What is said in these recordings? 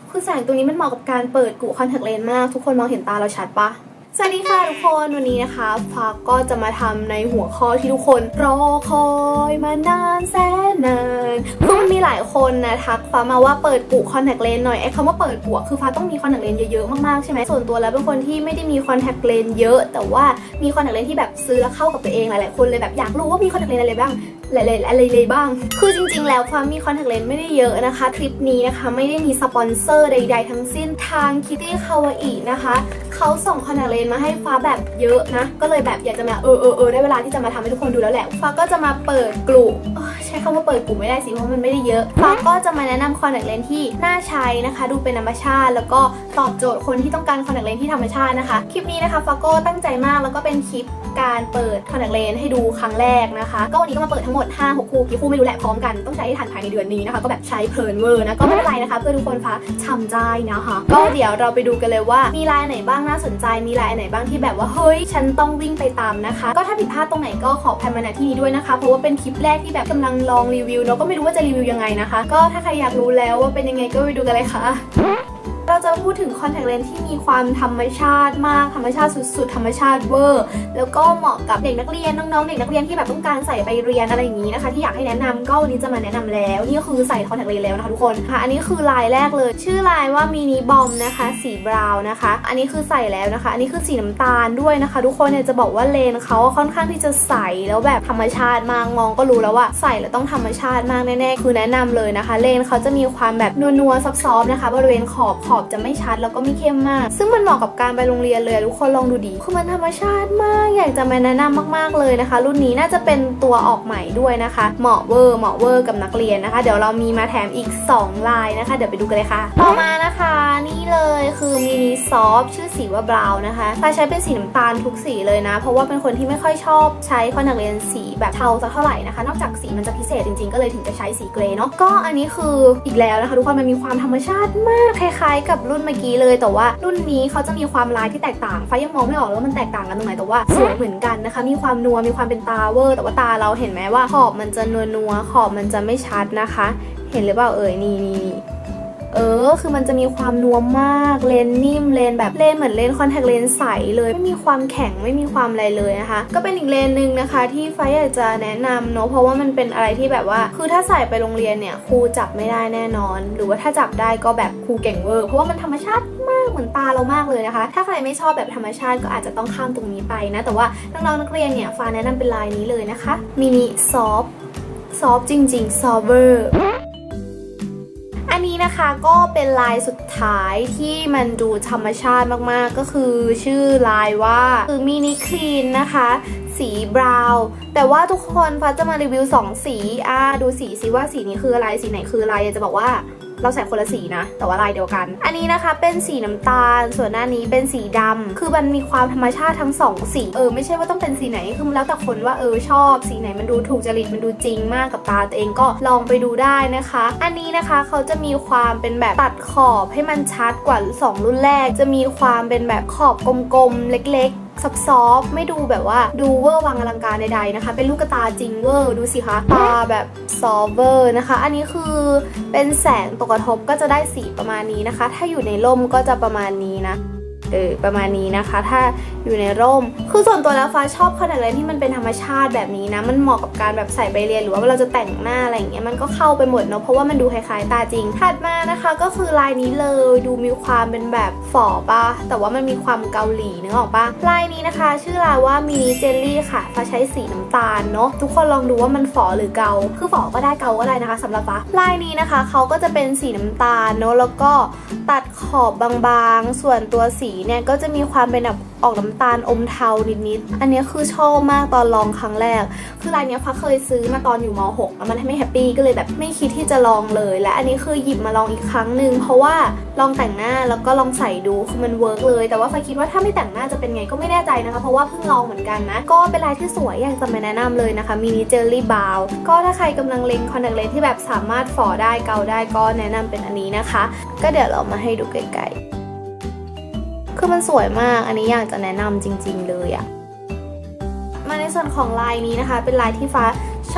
คือแสงตรงนี้มันเหมาะกับการเปิดกูคอนแทคเลนส์มากทุกคนมองเห็นตาเราชัดปะสวัสดีค่ะทุกคนวันนี้นะคะฟ้าก็จะมาทำในหัวข้อที่ทุกคนรอคอยมานานแสนนานคือมันมีหลายคนนะทักฟ้ามาว่าเปิดกูคอนแทคเลนส์หน่อยไอ้คำว่าเปิดกูคือฟ้าต้องมีคอนแทคเลนส์เยอะๆมากๆใช่ไหมส่วนตัวแล้วเป็นคนที่ไม่ได้มีคอนแทคเลนส์เยอะแต่ว่ามีคอนแทคเลนส์ที่แบบซื้อแล้วเข้ากับตัวเองหลายๆคนเลยแบบอยากรู้ว่ามีคอนแทคเลนส์อะไรบ้างอะไรบ้างคือจริงๆแล้วฟ้ามีคอนแทคเลนส์ไม่ได้เยอะนะคะคลิปนี้นะคะไม่ได้มีสปอนเซอร์ใดๆทั้งสิ้นทาง Kitty Kawaii นะคะเขาส่งคอนแทคเลนส์มาให้ฟ้าแบบเยอะนะก็เลยแบบอยากจะมาได้เวลาที่จะมาทำให้ทุกคนดูแล้วแหละฟ้าก็จะมาเปิดกลุ่มใช้คำว่าเปิดกลุ่มไม่ได้สิเพราะมันไม่ได้เยอะฟ้าก็จะมาแนะนำคอนแทคเลนส์ที่น่าใช้นะคะดูเป็นธรรมชาติแล้วก็ตอบโจทย์คนที่ต้องการคอนแทคเลนส์ที่ธรรมชาตินะคะคลิปนี้นะคะฟ้าก็ตั้งใจมากแล้วก็เป็นคลิปการเปิดคอนแทคเลนส์ให้ดูครั้งแรกนะคะก็วันนี้ก็มาเปิดทั้งหมด 5-6 คู่กี่คู่ไม่รู้แหละพร้อมกันต้องใช้ให้ทันภายในเดือนนี้นะคะก็แบบใช้เพลินเวอร์นะก็ไม่เป็นไรนะคะเพื่อทุกคนฟ้าทำใจนะคะก็เดี๋ยวเราไปดูกันเลยว่ามีลายไหนบ้างน่าสนใจมีลายไหนบ้างที่แบบว่าเฮ้ยฉันต้องวิ่งไปตามนะคะก็ถ้าผิดพลาดตรงไหนก็ขออภัยมาณที่นี้ด้วยนะคะเพราะว่าเป็นคลิปแรกที่แบบกำลังลองรีวิวเนาะก็ไม่รู้ว่าจะรีวิวยังไงนะคะก็ถ้าใครอยากรู้แล้วว่าเป็นยังไงก็ไปดูกันเลยค่ะเราจะพูดถึงคอนแทคเลนส์ที่มีความธรรมชาติมากธรรมชาติสุดๆธรรมชาติเวอร์แล้วก็เหมาะกับเด็กนักเรียนน้องๆเด็กนักเรียนที่แบบต้องการใส่ไปเรียนอะไรอย่างนี้นะคะที่อยากให้แนะนำก็วันนี้จะมาแนะนำแล้วนี่ก็คือใส่คอนแทคเลนส์แล้วนะคะทุกคนค่ะอันนี้คือลายแรกเลยชื่อลายว่ามินิบอมนะคะสีบราวน์นะคะอันนี้คือใส่แล้วนะคะอันนี้คือสีน้ำตาลด้วยนะคะทุกคนเนี่ยจะบอกว่าเลนเขาค่อนข้างที่จะใสแล้วแบบธรรมชาติมากมองก็รู้แล้วว่าใส่แล้วต้องธรรมชาติมากแน่ๆคือแนะนำเลยนะคะเลนเขาจะมีความแบบนัวๆซับๆนะคะบริเวณขอบจะไม่ชัดแล้วก็ไม่เข้มมากซึ่งมันเหมาะกับการไปโรงเรียนเลยทุกคนลองดูดีคือมันธรรมชาติมากอยากจะมาแนะนำมากๆเลยนะคะรุ่นนี้น่าจะเป็นตัวออกใหม่ด้วยนะคะเหมาะเวอร์กับนักเรียนนะคะเดี๋ยวเรามีมาแถมอีก2ลายนะคะเดี๋ยวไปดูกันเลยค่ะต่อมานะคะนี่เลยคือมินิซอฟชื่อสีว่าบราวน์นะคะฟ้าใช้เป็นสีน้ำตาลทุกสีเลยนะเพราะว่าเป็นคนที่ไม่ค่อยชอบใช้คอนแทคเลนส์สีแบบเทาสักเท่าไหร่นะคะนอกจากสีมันจะพิเศษจริงๆก็เลยถึงจะใช้สีเกรย์เนาะก็อันนี้คืออีกแล้วนะคะทุกคนมันมีความธรรมชาติมากคล้ายๆกับรุ่นเมื่อกี้เลยแต่ว่ารุ่นนี้เขาจะมีความลายที่แตกต่างฟ้ายังมองไม่ออกว่ามันแตกต่างกันตรงไหนแต่ว่าสวยเหมือนกันนะคะมีความนัวมีความเป็นตาเวอร์แต่ว่าตาเราเห็นไหมว่าขอบมันจะนัวขอบมันจะไม่ชัดนะคะเห็นหรือเปล่านี่คือมันจะมีความนัวมากเลนนิ่มเลนแบบเลนเหมือนเลนคอนแทคเลนส์ใสเลยไม่มีความแข็งไม่มีความอะไรเลยนะคะก็เป็นอีกเลนนึงนะคะที่ฟ้าอยากจะแนะนำเนาะเพราะว่ามันเป็นอะไรที่แบบว่าคือถ้าใส่ไปโรงเรียนเนี่ยครูจับไม่ได้แน่นอนหรือว่าถ้าจับได้ก็แบบครูเก่งเวอร์เพราะว่ามันธรรมชาติมากเหมือนตาเรามากเลยนะคะถ้าใครไม่ชอบแบบธรรมชาติก็อาจจะต้องข้ามตรงนี้ไปนะแต่ว่าน้องๆนักเรียนเนี่ยฟ้าแนะนำเป็นลายนี้เลยนะคะมินิซอฟจริงๆซอฟเวอร์อันนี้นะคะก็เป็นลายสุดท้ายที่มันดูธรรมชาติมากๆก็คือชื่อลายว่าคือมินิคลีนนะคะสีบราวน์แต่ว่าทุกคนฟ้าจะมารีวิว2สีดูสีสิว่าสีนี้คืออะไรสีไหนคืออะไรอยากจะบอกว่าเราใส่คนละสีนะแต่ว่าลายเดียวกันอันนี้นะคะเป็นสีน้ำตาลส่วนหน้านี้เป็นสีดำคือมันมีความธรรมชาติทั้ง2สีไม่ใช่ว่าต้องเป็นสีไหนคือแล้วแต่คนว่าชอบสีไหนมันดูถูกจริตมันดูจริงมากกับตาตัวเองก็ลองไปดูได้นะคะอันนี้นะคะเขาจะมีความเป็นแบบตัดขอบให้มันชัดกว่า2รุ่นแรกจะมีความเป็นแบบขอบกลมๆเล็กๆซอฟไม่ดูแบบว่าดูเวอร์วังอลังการใดๆนะคะเป็นลูกตาจริงเวอร์ดูสิคะตาแบบซอฟเวอร์นะคะอันนี้คือเป็นแสงตกกระทบก็จะได้สีประมาณนี้นะคะถ้าอยู่ในร่มก็จะประมาณนี้นะประมาณนี้นะคะถ้าอยู่ในร่มคือส่วนตัวแล้วฟ้าชอบคอนแทคเลนส์ที่มันเป็นธรรมชาติแบบนี้นะมันเหมาะกับการแบบใส่ไปเรียนหรือว่าเราจะแต่งหน้าอะไรอย่างเงี้ยมันก็เข้าไปหมดเนาะเพราะว่ามันดูคล้ายๆตาจริงถัดมานะคะก็คือลายนี้เลยดูมีความเป็นแบบฝ่อป่ะแต่ว่ามันมีความเกาหลีนึกออกป่ะลายนี้นะคะชื่อลายว่ามินิเจลลี่ค่ะฟ้าใช้สีน้ำตาลเนาะทุกคนลองดูว่ามันฝ่อหรือเกาคือฝ่อก็ได้เกาก็ได้นะคะสำหรับฟ้าลายนี้นะคะเขาก็จะเป็นสีน้ำตาลเนาะแล้วก็ตัดขอบบางๆส่วนตัวสีเนี่ยก็จะมีความเป็นแบบออกน้ำตาลอมเทานิดๆอันนี้คือชอบมากตอนลองครั้งแรกคือลายนี้ฟ้าเคยซื้อมาตอนอยู่ม.6 แล้วมันไม่แฮปปี้ก็เลยแบบไม่คิดที่จะลองเลยและอันนี้คือหยิบมาลองอีกครั้งหนึ่งเพราะว่าลองแต่งหน้าแล้วก็ลองใส่ดูคือมันเวิร์กเลยแต่ว่าฟ้าคิดว่าถ้าไม่แต่งหน้าจะเป็นไงก็ไม่แน่ใจนะคะเพราะว่าเพิ่งลองเหมือนกันนะก็เป็นลายที่สวยอยากจะมาแนะนำเลยนะคะมินิเจลลี่บาวก็ถ้าใครกำลังเล็งคอนแทคเลนส์ที่แบบสามารถฝ่อได้เกาได้ก็แนะนำเป็นอันนี้นะคะก็เดี๋ยวเรามาให้ดูไกลๆคือมันสวยมากอันนี้อยากจะแนะนำจริงๆเลยมาในส่วนของลายนี้นะคะเป็นลายที่ฟ้าช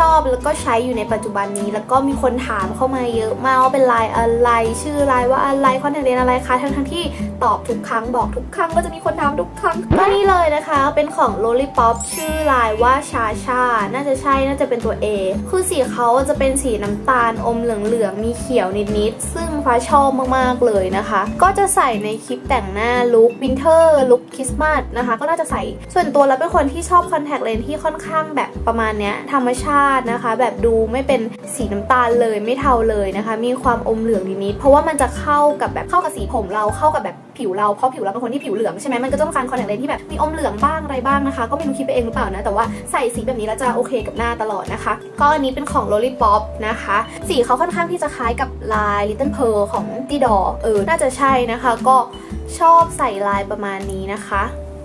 อบแล้วก็ใช้อยู่ในปัจจุบันนี้แล้วก็มีคนถามเข้ามาเยอะมากว่าเป็นลายอะไรชื่อลายว่าอะไรคอนแทคเลนส์อะไรคะทั้งที่ตอบทุกครั้งบอกทุกครั้งก็จะมีคนถามทุกครั้งก็นี่เลยนะคะเป็นของ Lollipop ชื่อลายว่าชาชาน่าจะใช่น่าจะเป็นตัว A คือสีเขาจะเป็นสีน้ำตาลอมเหลืองๆมีเขียวนิดๆซึ่งฟ้าชอบมากๆเลยนะคะก็จะใส่ในคลิปแต่งหน้าลุควินเทอร์ลุคคริสต์มาสนะคะก็น่าจะใส่ส่วนตัวแล้วเป็นคนที่ชอบคอนแทคเลนส์ที่ค่อนข้างแบบประมาณเนี้ยธรรมชาตินะคะแบบดูไม่เป็นสีน้ำตาลเลยไม่เทาเลยนะคะมีความอมเหลืองนิดๆเพราะว่ามันจะเข้ากับสีผมเราเข้ากับแบบผิวเราเพราะผิวเราเป็นคนที่ผิวเหลืองใช่ไหมมันก็ต้องการคอนแทคเลนส์ที่แบบมีอมเหลืองบ้างอะไรบ้างนะคะก็ไม่รู้คิดไปเองหรือเปล่านะแต่ว่าใส่สีแบบนี้แล้วจะโอเคกับหน้าตลอดนะคะก็อันนี้เป็นของ Lollipop นะคะสีเขาค่อนข้างที่จะคล้ายกับลาย Little Pearl ของตีดอน่าจะใช่นะคะก็ชอบใส่ลายประมาณนี้นะคะ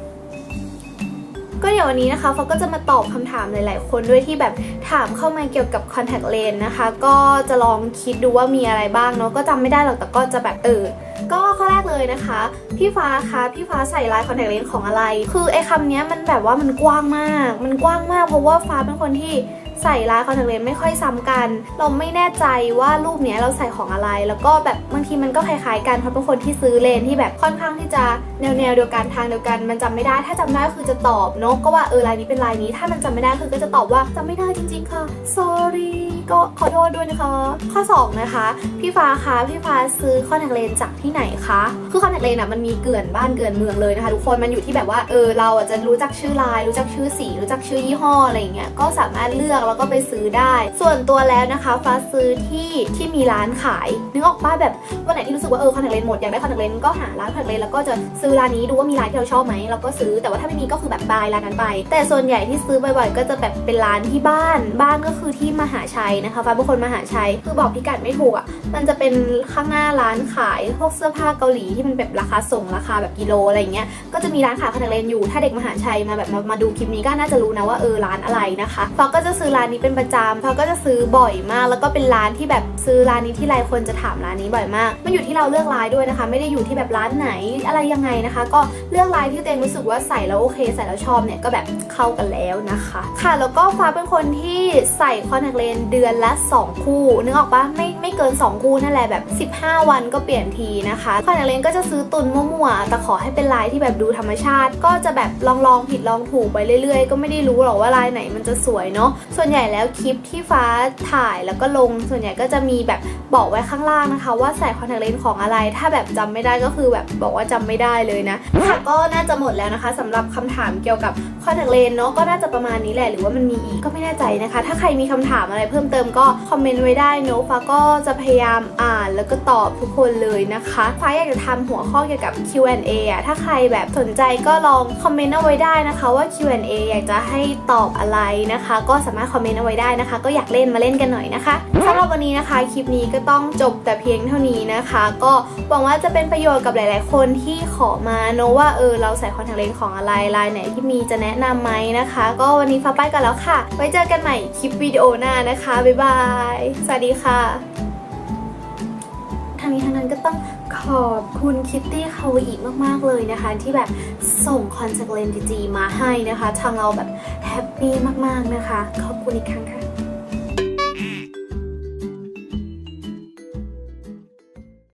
ก็เดี๋ยววันนี้นะคะเขาก็จะมาตอบคำถามหลายๆคนด้วยที่แบบถามเข้ามาเกี่ยวกับ contact lens นะคะก็จะลองคิดดูว่ามีอะไรบ้างเนาะก็จำไม่ได้หรอกแต่ก็จะแบบก็ข้อแรกเลยนะคะพี่ฟ้าคะพี่ฟ้าใส่ลาย contact lens ของอะไรคือไอ้คำนี้มันแบบว่ามันกว้างมากเพราะว่าฟ้าเป็นคนที่ใส่ลายคอนแทคเลนส์ไม่ค่อยซ้ำกันเราไม่แน่ใจว่ารูปนี้เราใส่ของอะไรแล้วก็แบบบางทีมันก็คล้ายๆกันเพราะเป็นคนที่ซื้อเลนส์ที่แบบค่อนข้างที่จะแนวเดียวกันทางเดียวกันมันจำไม่ได้ถ้าจำได้คือจะตอบเนาะก็ว่าลายนี้เป็นลายนี้ถ้ามันจำไม่ได้คือก็จะตอบว่าจำไม่ได้จริงๆค่ะ sorry ก็ขอโทษด้วยนะคะข้อ2นะคะพี่ฟ้าคะพี่ฟ้าซื้อคอนแทคเลนส์จากที่ไหนคะคือคอนแทคเลนส์มันมีเกลื่อนบ้านเกลื่อนเมืองเลยนะคะทุกคนมันอยู่ที่แบบว่าเราจะรู้จักชื่อลายรู้จักชื่อสีรู้จักชื่อยี่ห้ออะไรอย่างเงี้ยก็สามารถเลือกแล้วก็ไปซื้อได้ส่วนตัวแล้วนะคะฟ้าซื้อที่มีร้านขายนึกออกป่ะแบบวันไหนที่รู้สึกว่าคอนแทคเลนส์หมดอยากได้คอนแทคเลนส์ก็หาร้านคอนแทคเลนส์แล้วก็จะซื้อร้านนี้ดูว่ามีร้านที่เราชอบไหมเราก็ซื้อแต่ว่าถ้าไม่มีก็คือแบบบายร้านนั้นไปแต่ส่วนใหญ่ที่ซื้อบ่อยๆก็จะแบบเป็นร้านที่บ้านก็คือที่มหาชัยนะคะฟ้าเป็นคนมหาชัยคือบอกพิกัดไม่ถูกอ่ะมันจะเป็นข้างหน้าร้านขายพวกเสื้อผ้าเกาหลีที่มันแบบราคาส่งราคาแบบกิโลอะไรเงี้ยก็จะมีร้านขายคอนแทคเลนส์อยู่ถ้าเด็กมหาชัยมาแบบมาดูคลิปนี้ก็น่าจะรู้นะว่าร้านอะไรนะคะฟ้าก็จะซื้อร้านนี้เป็นประจำฟ้าก็จะซื้อบ่อยมากแล้วก็เป็นร้านที่แบบซื้อร้านนี้ที่หลายคนจะถามร้านนี้บ่อยมากมันอยู่ที่เราเลือกร้านด้วยนะคะไม่ได้อยู่ที่แบบร้านไหนอะไรยังไงนะคะก็เลือกร้านที่ตัวเองรู้สึกว่าใส่แล้วโอเคใส่แล้วชอบเนี่ยก็แบบเข้ากันแล้วนะคะค่ะแล้วก็ฟ้าเป็นคนที่ใส่คอนแทคเลนส์เดือนละ2คู่นึกออกปะไม่เกิน2คู่นั่นแหละแบบ15วันก็เปลี่ยนทีนะคะคอนแทคเลนส์ก็จะซื้อตุนมั่วๆแต่ขอให้เป็นลายที่แบบดูธรรมชาติก็จะแบบลองผิดลองถูกไปเรื่อยๆก็ไม่ได้รู้หรอกว่าลายไหนมันจะสวยเนาะส่วนใหญ่แล้วคลิปที่ฟ้าถ่ายแล้วก็ลงส่วนใหญ่ก็จะมีแบบบอกไว้ข้างล่างนะคะว่าใส่คอนแทคเลนส์ของอะไรถ้าแบบจำไม่ได้ก็คือแบบบอกว่าจำไม่ได้เลยนะค่ะก็น่าจะหมดแล้วนะคะสำหรับคำถามเกี่ยวกับคอนแทคเลนส์เนาะก็น่าจะประมาณนี้แหละหรือว่ามันมีอีกก็ไม่แน่ใจนะคะถ้าใครมีคำถามอะไรเพิ่มเติมก็คอมเมนต์ไว้ได้เนาะฟ้าก็จะพยายามอ่านแล้วก็ตอบทุกคนเลยนะคะฟ้าอยากจะทำหัวข้อเกี่ยวกับ Q&A อ่ะถ้าใครแบบสนใจก็ลองคอมเมนต์เอาไว้ได้นะคะว่า Q&A อยากจะให้ตอบอะไรนะคะก็สามารถคอมเมนต์เอาไว้ได้นะคะก็อยากเล่นมาเล่นกันหน่อยนะคะสำหรับวันนี้นะคะคลิปนี้ก็ต้องจบแต่เพียงเท่านี้นะคะก็หวังว่าจะเป็นประโยชน์กับหลายๆคนที่ขอมาเนอะว่าเราใส่คอนแทคเลนส์ของอะไรลายไหนที่มีจะแนะนำไหมนะคะก็วันนี้ฟ้าไปกันแล้วค่ะไว้เจอกันใหม่คลิปวิดีโอหน้านะคะบ๊ายบายสวัสดีค่ะทางนี้ทางนั้นก็ต้องขอบคุณคิตตี้คาวาอิมากๆเลยนะคะที่แบบส่งคอนแทคเลนส์ดีๆมาให้นะคะทางเราแบบแฮปปี้มากๆนะคะขอบคุณอีกครั้งค่ะ